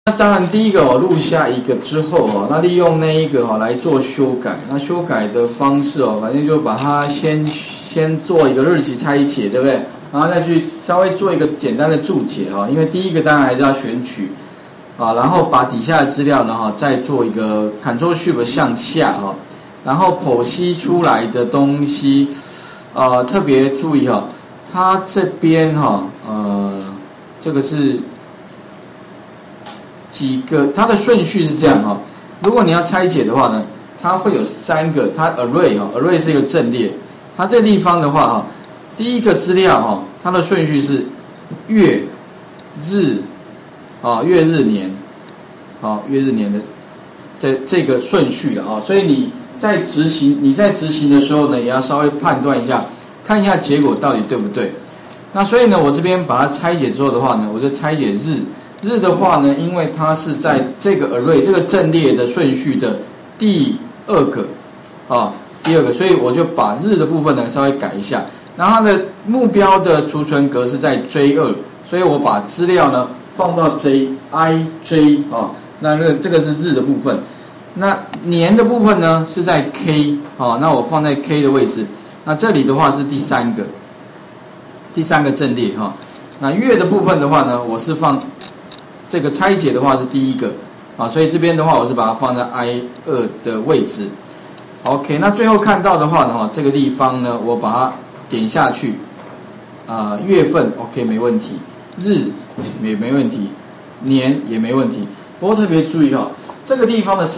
那当然，第一个录下一个之后那利用那一个来做修改。那修改的方式反正就把它先做一个日期拆解，对不对？然后再去稍微做一个简单的注解因为第一个当然还是要选取然后把底下的资料呢再做一个 Ctrl+Shift 向下然后剖析出来的东西特别注意它这边这个是。几个它的顺序是这样如果你要拆解的话呢，它会有3个，它 array 是一个阵列，它这个地方的话第一个资料它的顺序是月、日月日年月日年的这个顺序的所以你在执行的时候呢，也要稍微判断一下，看一下结果到底对不对。那所以呢，我这边把它拆解之后的话呢，我就拆解日的话呢，因为它是在这个 array 这个阵列的顺序的第2个第2个，所以我就把日的部分呢稍微改一下。然后它的目标的储存格是在 J2， 所以我把资料呢放到 J 那这个是日的部分。那年的部分呢是在 K 那我放在 K 的位置。那这里的话是第3个阵列那月的部分的话呢，我是放这个拆解的话是第1个所以这边的话我是把它放在 I2 的位置。OK， 那最后看到的话呢这个地方呢我把它点下去月份 OK 没问题，日也没问题，年也没问题。不过特别注意这个地方的